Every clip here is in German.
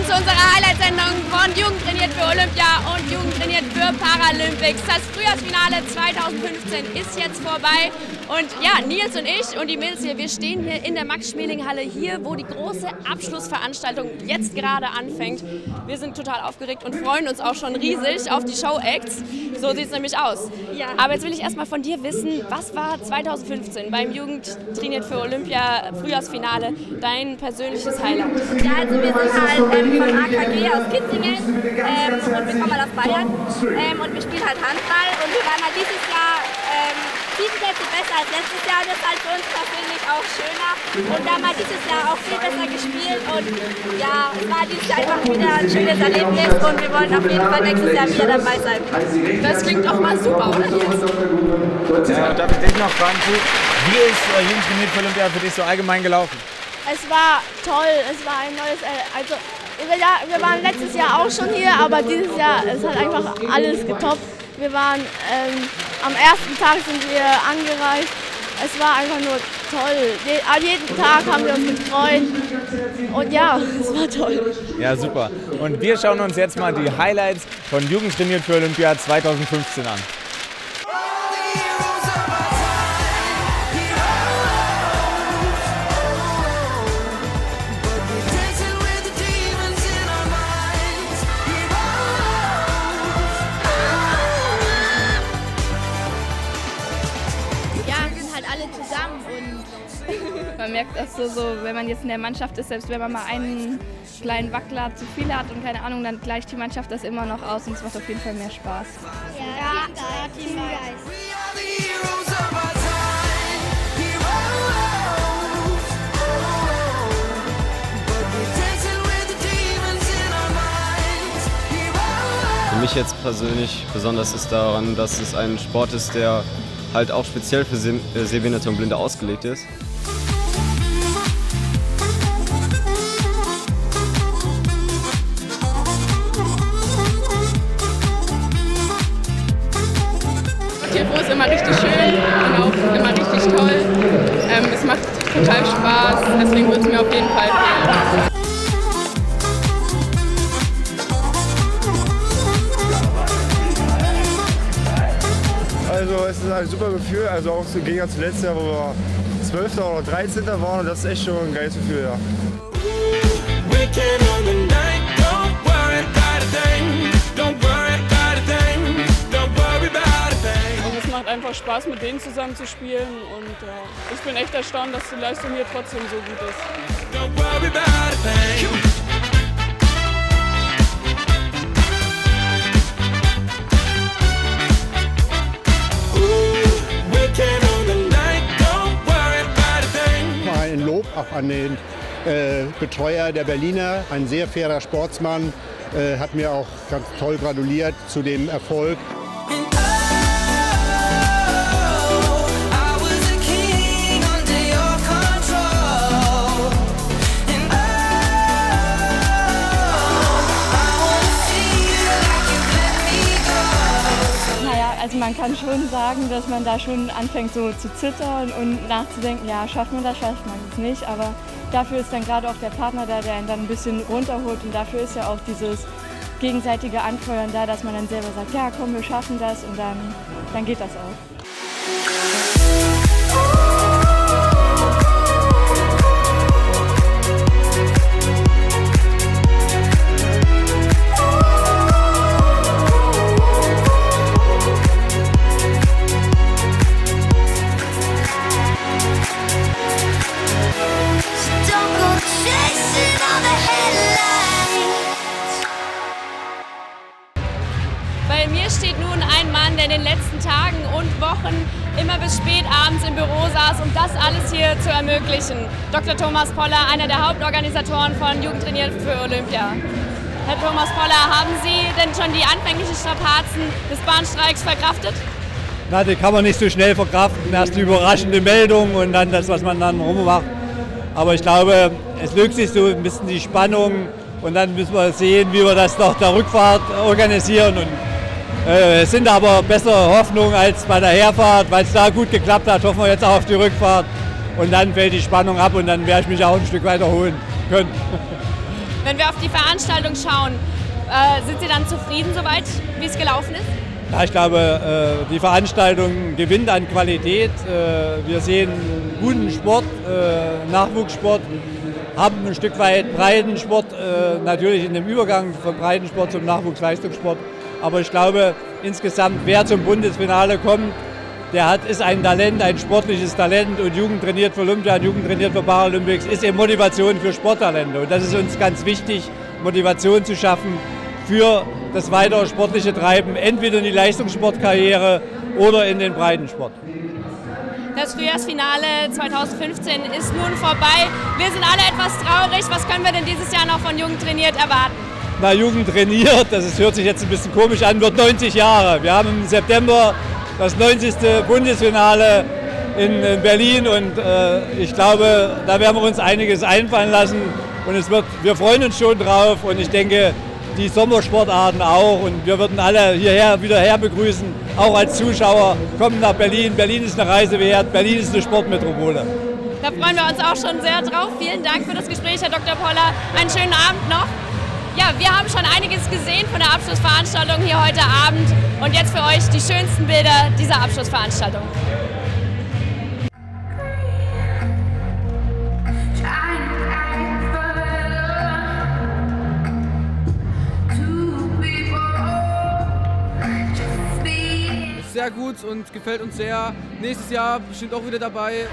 willkommen zu unserer Highlight-Sendung von Jugend trainiert für Olympia und Jugend trainiert für Paralympics. Das Frühjahrsfinale 2015 ist jetzt vorbei und ja, Nils und ich und die Mädels hier, wir stehen hier in der Max-Schmeling-Halle hier, wo die große Abschlussveranstaltung jetzt gerade anfängt. Wir sind total aufgeregt und freuen uns auch schon riesig auf die Show-Acts. So sieht es nämlich aus. Ja. Aber jetzt will ich erstmal von dir wissen, was war 2015 beim Jugend trainiert für Olympia Frühjahrsfinale dein persönliches Highlight? Ja, also wir sind halt von AKG aus Kitzingen und wir kommen halt aus Bayern und wir spielen halt Handball und wir waren halt dieses Jahr 7 Plätze besser als letztes Jahr und das ist halt für uns persönlich auch schöner und da haben wir dieses Jahr auch viel besser gespielt und ja, es war dieses Jahr einfach wieder ein schönes Erlebnis und wir wollen auf jeden Fall nächstes Jahr wieder dabei sein. Das klingt auch mal super, oder? Ja, darf ich dich noch fragen, wie ist Jugend trainiert für Olympia für dich so allgemein gelaufen? Es war toll, es war ein neues, also wir waren letztes Jahr auch schon hier, aber dieses Jahr, es hat einfach alles getoppt. Wir waren, am ersten Tag sind wir angereist, es war einfach nur toll. Jeden Tag haben wir uns gefreut und ja, es war toll. Ja, super. Und wir schauen uns jetzt mal die Highlights von Jugend trainiert für Olympia 2015 an. Man merkt das so, wenn man jetzt in der Mannschaft ist, selbst wenn man mal einen kleinen Wackler zu viel hat und keine Ahnung, dann gleicht die Mannschaft das immer noch aus und es macht auf jeden Fall mehr Spaß. Ja, Teamgeist. Für mich jetzt persönlich besonders ist daran, dass es ein Sport ist, der halt auch speziell für Sehbehinderte und Blinde ausgelegt ist. TFO ist immer richtig schön und auch immer richtig toll. Es macht total Spaß, deswegen wird es mir auf jeden Fall fehlen. Also es ist ein super Gefühl, also auch im Gegensatz zu letztes Jahr, wo wir 12. oder 13. waren und das ist echt schon ein geiles Gefühl, ja. Es macht einfach Spaß, mit denen zusammen zu spielen und ich bin echt erstaunt, dass die Leistung hier trotzdem so gut ist. Ein Lob auch an den Betreuer der Berliner, ein sehr fairer Sportsmann, hat mir auch ganz toll gratuliert zu dem Erfolg. Also man kann schon sagen, dass man da schon anfängt so zu zittern und nachzudenken, ja, schafft man das nicht, aber dafür ist dann gerade auch der Partner da, der einen dann ein bisschen runterholt und dafür ist ja auch dieses gegenseitige Anfeuern da, dass man dann selber sagt, ja komm, wir schaffen das und dann geht das auch. Bei mir steht nun ein Mann, der in den letzten Tagen und Wochen immer bis spät abends im Büro saß, um das alles hier zu ermöglichen. Dr. Thomas Poller, einer der Hauptorganisatoren von Jugend trainiert für Olympia. Herr Thomas Poller, haben Sie denn schon die anfänglichen Strapazen des Bahnstreiks verkraftet? Na, die kann man nicht so schnell verkraften. Erst die überraschende Meldung und dann das, was man dann rummacht. Aber ich glaube, es löst sich so ein bisschen die Spannung und dann müssen wir sehen, wie wir das nach der Rückfahrt organisieren. Und es sind aber bessere Hoffnungen als bei der Herfahrt, weil es da gut geklappt hat, hoffen wir jetzt auch auf die Rückfahrt. Und dann fällt die Spannung ab und dann werde ich mich auch ein Stück weiter holen können. Wenn wir auf die Veranstaltung schauen, sind Sie dann zufrieden soweit, wie es gelaufen ist? Ja, ich glaube, die Veranstaltung gewinnt an Qualität. Wir sehen guten Sport, Nachwuchssport, haben ein Stück weit Breitensport, natürlich in dem Übergang vom Breitensport zum Nachwuchsleistungssport. Aber ich glaube, insgesamt, wer zum Bundesfinale kommt, der ist ein Talent, ein sportliches Talent, und Jugend trainiert für Olympia, Jugend trainiert für Paralympics, ist eben Motivation für Sporttalente. Und das ist uns ganz wichtig, Motivation zu schaffen für das weitere sportliche Treiben, entweder in die Leistungssportkarriere oder in den Breitensport. Das Frühjahrsfinale 2015 ist nun vorbei. Wir sind alle etwas traurig. Was können wir denn dieses Jahr noch von Jugend trainiert erwarten? Na, Jugend trainiert, hört sich jetzt ein bisschen komisch an, wird 90 Jahre. Wir haben im September das 90. Bundesfinale in Berlin, und ich glaube, da werden wir uns einiges einfallen lassen, und wir freuen uns schon drauf, und ich denke, die Sommersportarten auch, und wir würden alle wieder her begrüßen, auch als Zuschauer. Kommen nach Berlin, Berlin ist eine Reise wert, Berlin ist eine Sportmetropole. Da freuen wir uns auch schon sehr drauf. Vielen Dank für das Gespräch, Herr Dr. Poller. Einen schönen Abend noch. Ja, wir haben schon einiges gesehen von der Abschlussveranstaltung hier heute Abend, und jetzt für euch die schönsten Bilder dieser Abschlussveranstaltung. Sehr gut und gefällt uns sehr. Nächstes Jahr bestimmt auch wieder dabei.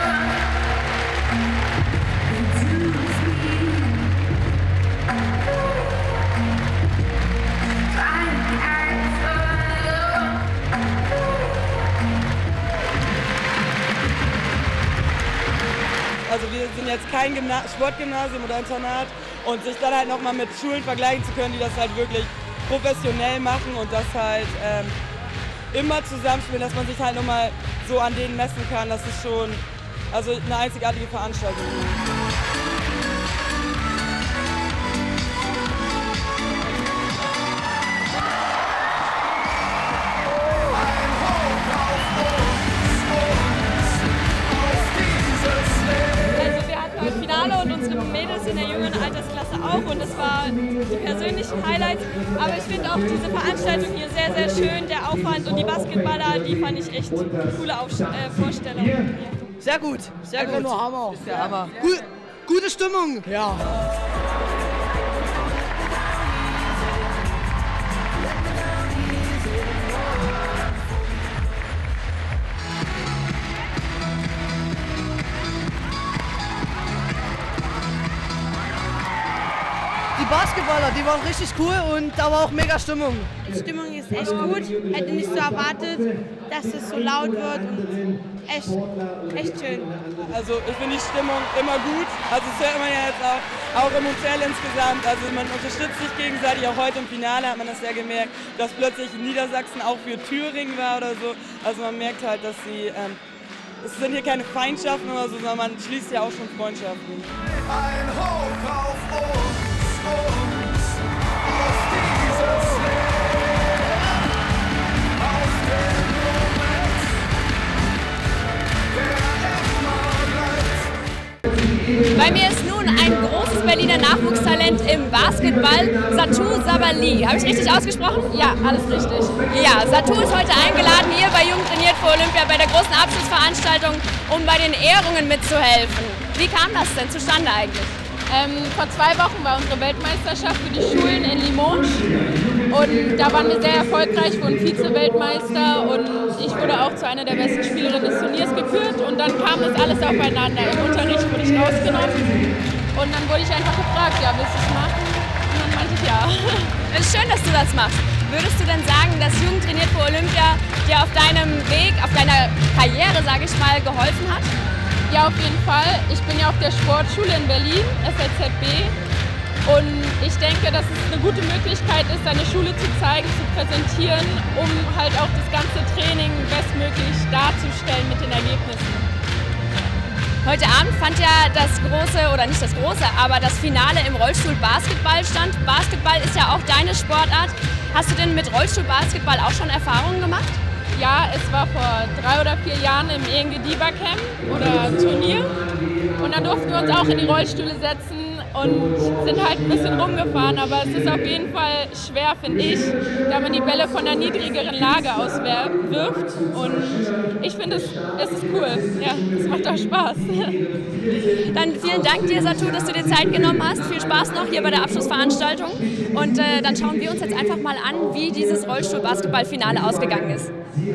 Also wir sind jetzt kein Sportgymnasium oder Internat, und sich dann halt nochmal mit Schulen vergleichen zu können, die das halt wirklich professionell machen und das halt immer zusammenspielen, dass man sich halt nochmal so an denen messen kann, das ist schon eine einzigartige Veranstaltung. Und unsere Mädels in der jüngeren Altersklasse auch, und das waren die persönlichen Highlights, aber ich finde auch diese Veranstaltung hier sehr, sehr schön, der Aufwand, und die Basketballer, die fand ich echt coole Vorstellung. Sehr gut, sehr gut. Nur Hammer. Ist der Hammer. Gute Stimmung. Ja. Die Basketballer, die waren richtig cool, und da war auch mega Stimmung. Die Stimmung ist echt gut. Hätte nicht so erwartet, dass es so laut wird, und echt schön. Also ich finde die Stimmung immer gut. Also das hört man ja jetzt auch im Hotel insgesamt. Also man unterstützt sich gegenseitig. Auch heute im Finale hat man das ja gemerkt, dass plötzlich Niedersachsen auch für Thüringen war oder so. Also man merkt halt, dass es sind hier keine Feindschaften oder so, sondern man schließt ja auch schon Freundschaften. Ein Hoch auf uns aus dieses Leben, auf den Moment, der immer bleibt. Bei mir ist nun ein großes Berliner Nachwuchstalent im Basketball, Satou Sabali. Habe ich richtig ausgesprochen? Ja, alles richtig. Ja, Satou ist heute eingeladen, hier bei Jugend trainiert für Olympia bei der großen Abschlussveranstaltung, um bei den Ehrungen mitzuhelfen. Wie kam das denn zustande eigentlich? Vor 2 Wochen war unsere Weltmeisterschaft für die Schulen in Limoges, und da waren wir sehr erfolgreich, wurden Vize-Weltmeister, und ich wurde auch zu einer der besten Spielerinnen des Turniers gekürt, und dann kam das alles aufeinander. Im Unterricht wurde ich rausgenommen, und dann wurde ich einfach gefragt, ja, willst du es machen? Und dann meinte ich ja. Es ist schön, dass du das machst. Würdest du denn sagen, dass Jugend trainiert für Olympia dir auf deinem Weg, auf deiner Karriere, sage ich mal, geholfen hat? Ja, auf jeden Fall. Ich bin ja auf der Sportschule in Berlin, SLZB, und ich denke, dass es eine gute Möglichkeit ist, seine Schule zu zeigen, zu präsentieren, um halt auch das ganze Training bestmöglich darzustellen mit den Ergebnissen. Heute Abend fand ja das große, oder nicht das große, aber das Finale im Rollstuhl-Basketball statt. Basketball ist ja auch deine Sportart. Hast du denn mit Rollstuhl-Basketball auch schon Erfahrungen gemacht? Ja, es war vor 3 oder 4 Jahren im ENG Dieber Camp oder Turnier, und da durften wir uns auch in die Rollstühle setzen, und sind halt ein bisschen rumgefahren, aber es ist auf jeden Fall schwer, finde ich, da man die Bälle von einer niedrigeren Lage aus wirft und ich finde, es ist cool. Ja, es macht auch Spaß. Dann vielen Dank dir, Satu, dass du dir Zeit genommen hast. Viel Spaß noch hier bei der Abschlussveranstaltung und dann schauen wir uns jetzt einfach mal an, wie dieses Rollstuhl-Basketball-Finale ausgegangen ist.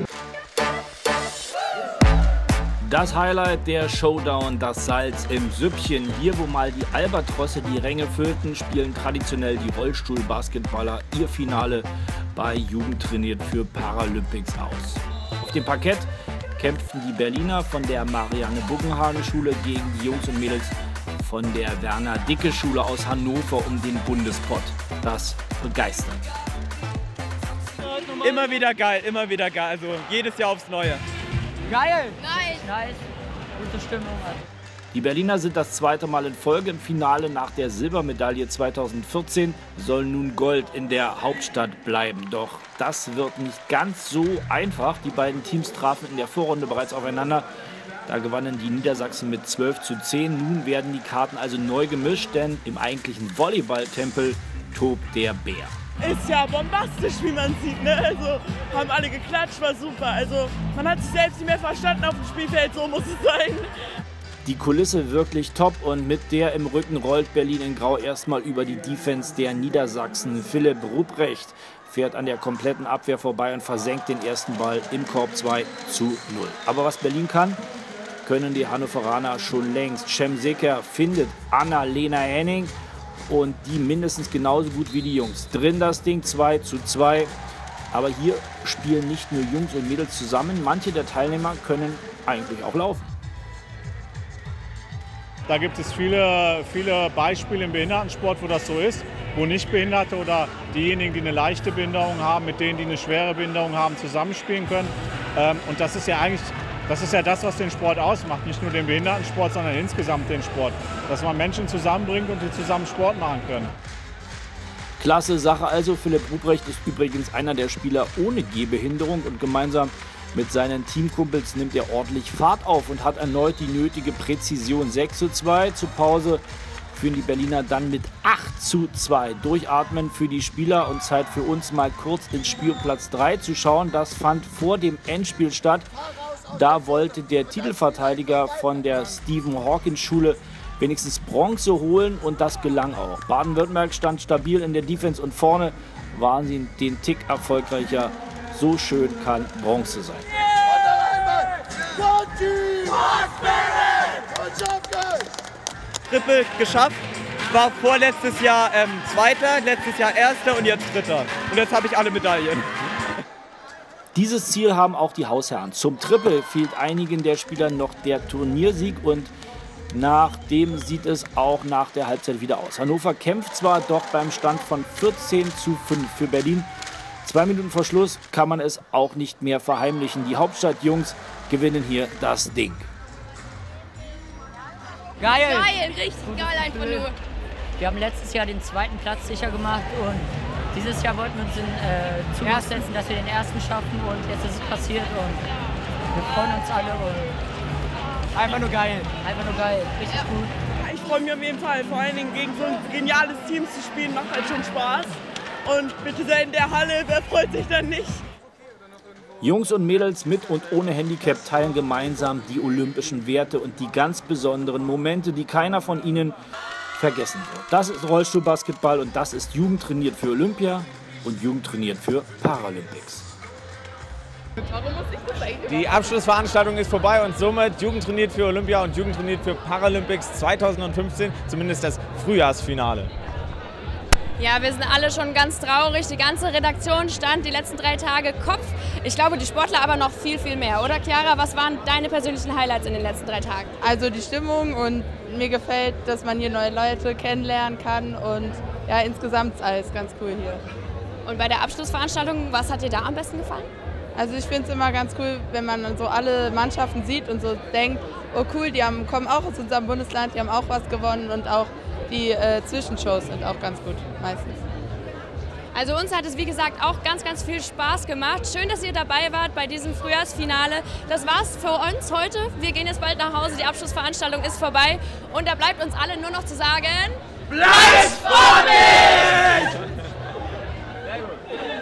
Das Highlight der Showdown, das Salz im Süppchen. Hier, wo mal die Albatrosse die Ränge füllten, spielen traditionell die Rollstuhl-Basketballer ihr Finale bei Jugend trainiert für Paralympics aus. Auf dem Parkett kämpften die Berliner von der Marianne-Buggenhagen-Schule gegen die Jungs und Mädels von der Werner-Dicke-Schule aus Hannover um den Bundespott. Das begeistert. Immer wieder geil, also jedes Jahr aufs Neue. Geil! Nice! Gute Stimmung. Die Berliner sind das zweite Mal in Folge im Finale. Nach der Silbermedaille 2014 soll nun Gold in der Hauptstadt bleiben. Doch das wird nicht ganz so einfach. Die beiden Teams trafen in der Vorrunde bereits aufeinander. Da gewannen die Niedersachsen mit 12:10. Nun werden die Karten also neu gemischt, denn im eigentlichen Volleyballtempel tobt der Bär. Ist ja bombastisch, wie man sieht, ne? Also haben alle geklatscht, war super. Also man hat sich selbst nicht mehr verstanden auf dem Spielfeld, so muss es sein. Die Kulisse wirklich top und mit der im Rücken rollt Berlin in Grau erstmal über die Defense der Niedersachsen. Philipp Ruprecht fährt an der kompletten Abwehr vorbei und versenkt den ersten Ball im Korb 2:0. Aber was Berlin kann, können die Hannoveraner schon längst. Cem Seker findet Anna-Lena Henning und die mindestens genauso gut wie die Jungs. Drin das Ding 2:2. Aber hier spielen nicht nur Jungs und Mädels zusammen, manche der Teilnehmer können eigentlich auch laufen. Da gibt es viele Beispiele im Behindertensport, wo das so ist, wo Nichtbehinderte oder diejenigen, die eine leichte Behinderung haben, mit denen, die eine schwere Behinderung haben, zusammenspielen können. Und das ist ja das, was den Sport ausmacht. Nicht nur den Behindertensport, sondern insgesamt den Sport. Dass man Menschen zusammenbringt und die zusammen Sport machen können. Klasse Sache also. Philipp Ruprecht ist übrigens einer der Spieler ohne Gehbehinderung und gemeinsam mit seinen Teamkumpels nimmt er ordentlich Fahrt auf und hat erneut die nötige Präzision. 6:2 zur Pause führen die Berliner dann mit 8:2. Durchatmen für die Spieler und Zeit für uns mal kurz ins Spiel Platz 3 zu schauen. Das fand vor dem Endspiel statt. Da wollte der Titelverteidiger von der Stephen-Hawkins-Schule wenigstens Bronze holen und das gelang auch. Baden-Württemberg stand stabil in der Defense und vorne waren sie den Tick erfolgreicher. So schön kann Bronze sein. Triple geschafft. Ich war vorletztes Jahr Zweiter, letztes Jahr Erster und jetzt Dritter. Und jetzt habe ich alle Medaillen. Dieses Ziel haben auch die Hausherren. Zum Triple fehlt einigen der Spieler noch der Turniersieg und nach dem sieht es auch nach der Halbzeit wieder aus. Hannover kämpft zwar, doch beim Stand von 14:5 für Berlin. 2 Minuten vor Schluss kann man es auch nicht mehr verheimlichen. Die Hauptstadtjungs gewinnen hier das Ding. Geil! Geil, richtig geil einfach nur. Wir haben letztes Jahr den zweiten Platz sicher gemacht und dieses Jahr wollten wir uns in Zukunft setzen, dass wir den ersten schaffen und jetzt ist es passiert und wir freuen uns alle. Und einfach nur geil. Einfach nur geil, richtig gut. Ich freue mich auf jeden Fall, vor allen Dingen gegen so ein geniales Team zu spielen, macht halt schon Spaß. Und bitte sehr in der Halle, wer freut sich dann nicht? Jungs und Mädels mit und ohne Handicap teilen gemeinsam die olympischen Werte und die ganz besonderen Momente, die keiner von ihnen vergessen wird. Das ist Rollstuhlbasketball und das ist Jugend trainiert für Olympia und Jugend trainiert für Paralympics. Die Abschlussveranstaltung ist vorbei und somit Jugend trainiert für Olympia und Jugend trainiert für Paralympics 2015, zumindest das Frühjahrsfinale. Ja, wir sind alle schon ganz traurig. Die ganze Redaktion stand die letzten 3 Tage Kopf. Ich glaube, die Sportler aber noch viel, viel mehr. Oder, Chiara? Was waren deine persönlichen Highlights in den letzten 3 Tagen? Also die Stimmung und mir gefällt, dass man hier neue Leute kennenlernen kann. Und ja, insgesamt ist alles ganz cool hier. Und bei der Abschlussveranstaltung, was hat dir da am besten gefallen? Also ich finde es immer ganz cool, wenn man so alle Mannschaften sieht und so denkt, oh cool, die kommen auch aus unserem Bundesland, die haben auch was gewonnen und auch die Zwischenshows sind auch ganz gut, meistens. Also uns hat es, wie gesagt, auch ganz, ganz viel Spaß gemacht. Schön, dass ihr dabei wart bei diesem Frühjahrsfinale. Das war's für uns heute. Wir gehen jetzt bald nach Hause, die Abschlussveranstaltung ist vorbei. Und da bleibt uns alle nur noch zu sagen: Bleibt sportlich! Sehr gut.